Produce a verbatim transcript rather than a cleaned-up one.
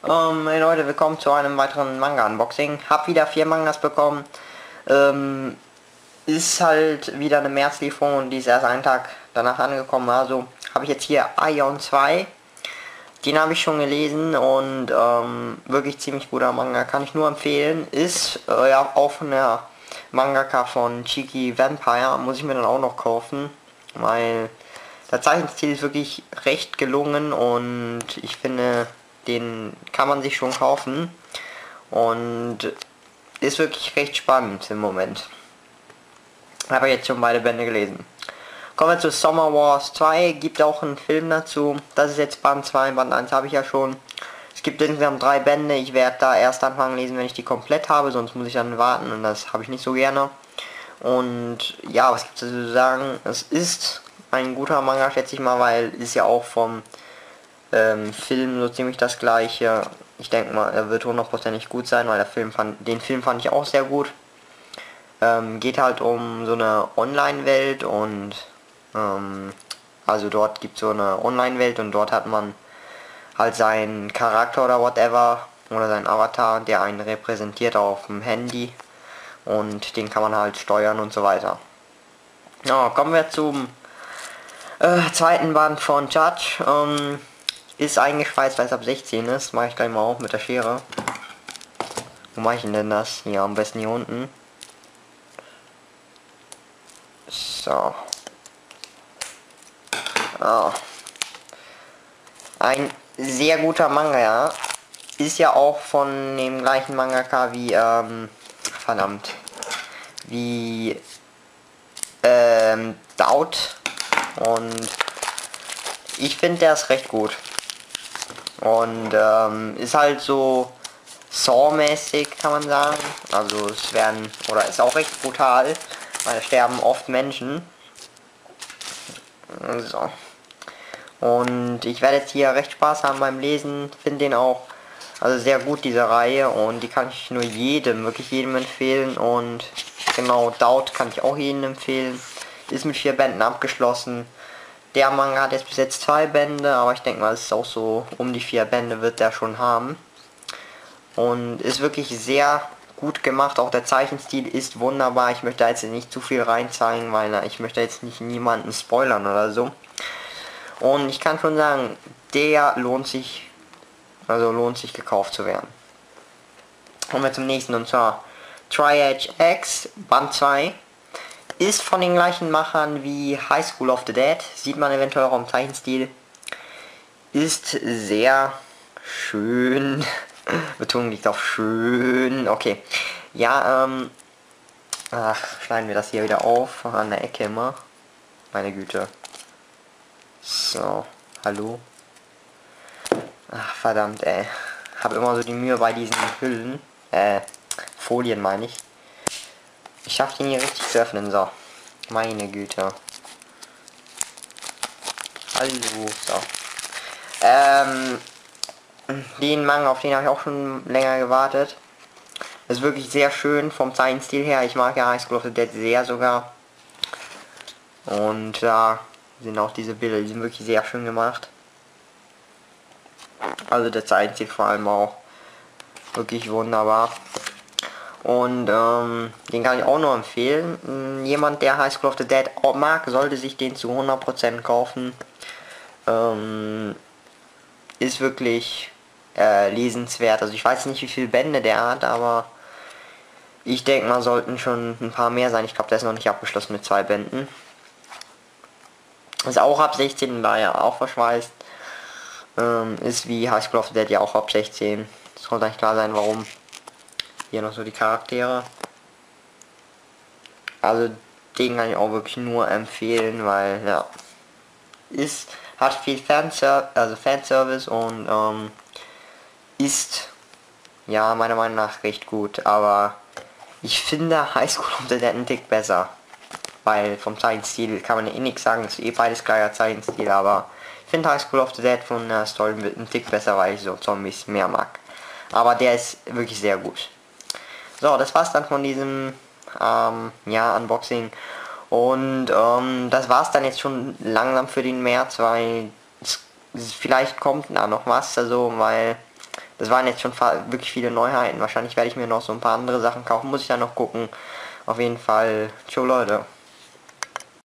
Ähm, hey Leute, willkommen zu einem weiteren Manga-Unboxing. Hab wieder vier Mangas bekommen. Ähm, ist halt wieder eine Märzlieferung und die ist erst einen Tag danach angekommen. Also habe ich jetzt hier Aion zwei. Den habe ich schon gelesen und ähm, wirklich ziemlich guter Manga, kann ich nur empfehlen. Ist äh, ja auch von der Mangaka von Cheeky Vampire, muss ich mir dann auch noch kaufen, weil der Zeichenstil ist wirklich recht gelungen und ich finde, den kann man sich schon kaufen und ist wirklich recht spannend im Moment. Habe jetzt schon beide Bände gelesen. Kommen wir zu Summer Wars zwei, gibt auch einen Film dazu. Das ist jetzt Band zwei, Band eins habe ich ja schon. Es gibt insgesamt drei Bände, ich werde da erst anfangen lesen, wenn ich die komplett habe, sonst muss ich dann warten und das habe ich nicht so gerne. Und ja, was gibt es zu sagen? Es ist ein guter Manga, schätze ich mal, weil ist ja auch vom ähm, Film so ziemlich das gleiche. Ich denke mal, er wird hundertprozentig gut sein, weil der Film fand, den Film fand ich auch sehr gut. Ähm, geht halt um so eine Online-Welt und ähm, also dort gibt es so eine Online-Welt und dort hat man halt seinen Charakter oder whatever oder seinen Avatar, der einen repräsentiert auf dem Handy und den kann man halt steuern und so weiter. Ja, kommen wir zum äh, zweiten Band von Judge. Ähm, ist eingeschweißt, weil es ab sechzehn ist. Mache ich gleich mal auf mit der Schere. Wo mache ich denn das? Hier am besten hier unten. So. Oh. Ein sehr guter Manga, ja. Ist ja auch von dem gleichen Mangaka wie, ähm, verdammt, wie, ähm, Doubt. Und ich finde, der ist recht gut. Und, ähm, ist halt so Saw-mäßig, kann man sagen. Also es werden, oder ist auch recht brutal, weil es sterben oft Menschen. So. Und ich werde jetzt hier recht Spaß haben beim Lesen, finde den auch also sehr gut, diese Reihe, und die kann ich nur jedem, wirklich jedem empfehlen. Und genau, Doubt kann ich auch jedem empfehlen. Ist mit vier Bänden abgeschlossen. Der Manga hat jetzt bis jetzt zwei Bände, aber ich denke mal, es ist auch so, um die vier Bände wird der schon haben. Und ist wirklich sehr gut gemacht, auch der Zeichenstil ist wunderbar. Ich möchte jetzt nicht zu viel rein zeigen, weil na, ich möchte jetzt nicht niemanden spoilern oder so. Und ich kann schon sagen, der lohnt sich, also lohnt sich gekauft zu werden. Kommen wir zum nächsten, und zwar Triage X Band zwei. Ist von den gleichen Machern wie High School of the Dead, sieht man eventuell auch im Zeichenstil. Ist sehr schön. Betonung liegt auf schön. Okay. Ja, ähm. Ach, schneiden wir das hier wieder auf. An der Ecke immer. Meine Güte. So. Hallo. Ach, verdammt, ey. Hab immer so die Mühe bei diesen Hüllen. Äh, Folien meine ich. Ich schaff den hier richtig zu öffnen. So. Meine Güte. Hallo. So. Ähm. Den Manga, auf den habe ich auch schon länger gewartet. Ist wirklich sehr schön vom Zeichenstil her. Ich mag ja High School of the Dead sehr sogar. Und da sind auch diese Bilder, die sind wirklich sehr schön gemacht. Also der Zeichenstil vor allem auch wirklich wunderbar. Und ähm, den kann ich auch nur empfehlen. Jemand, der High School of the Dead auch mag, sollte sich den zu hundert Prozent kaufen. Ähm, ist wirklich äh, lesenswert. Also ich weiß nicht, wie viele Bände der hat, aber ich denke mal, sollten schon ein paar mehr sein. Ich glaube, der ist noch nicht abgeschlossen mit zwei Bänden. Ist auch ab sechzehn, daher auch verschweißt. Ähm, ist wie High School of the Dead ja auch ab sechzehn. Es sollte eigentlich klar sein, warum. Hier noch so die Charaktere. Also den kann ich auch wirklich nur empfehlen, weil ja, ist, hat viel Fanservice, also Fanservice und ähm, ist ja meiner Meinung nach recht gut, aber ich finde High School of the Dead einen Tick besser, weil vom Zeichenstil kann man ja eh nichts sagen, ist eh beides gleicher Zeichenstil, aber ich finde High School of the Dead von der Story einen Tick besser, weil ich so Zombies mehr mag. Aber der ist wirklich sehr gut. So, das war's dann von diesem ähm, ja, Unboxing. Und ähm, das war's dann jetzt schon langsam für den März, weil es, vielleicht kommt da noch was, also weil das waren jetzt schon wirklich viele Neuheiten. Wahrscheinlich werde ich mir noch so ein paar andere Sachen kaufen. Muss ich dann noch gucken. Auf jeden Fall. Ciao Leute.